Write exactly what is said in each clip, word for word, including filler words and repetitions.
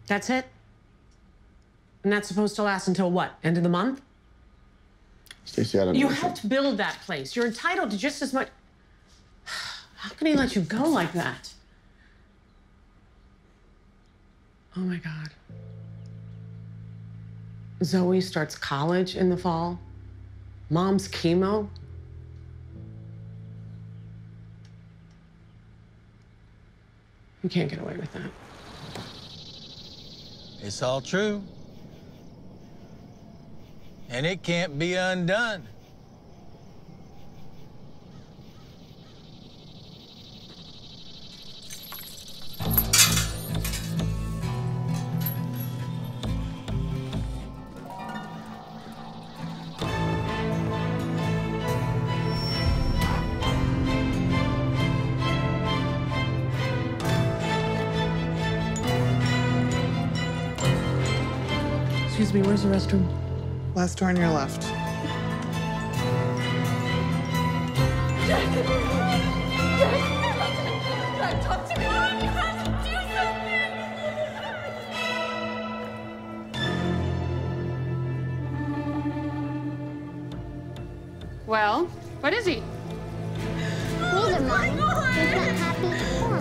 That's it? And that's supposed to last until what? End of the month? Stacey, I don't know. You helped build that place. You're entitled to just as much. How can he let you go like that? Oh my God. Zoe starts college in the fall. Mom's chemo. You can't get away with that. It's all true. And it can't be undone. Excuse me, where's the restroom? Last door on your left. Jack! Jack, talk to me! You have to do something! Well, what is he? He's a mom. He's not happy for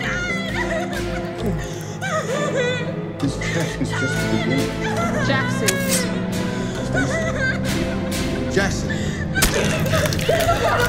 me. This trip is just the beginning. Jackson. Jackson.